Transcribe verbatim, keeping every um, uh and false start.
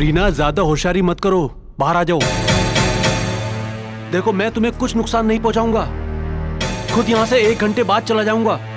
रीना ज्यादा होशियारी मत करो, बाहर आ जाओ। देखो मैं तुम्हें कुछ नुकसान नहीं पहुंचाऊंगा, खुद यहां से एक घंटे बाद चला जाऊंगा।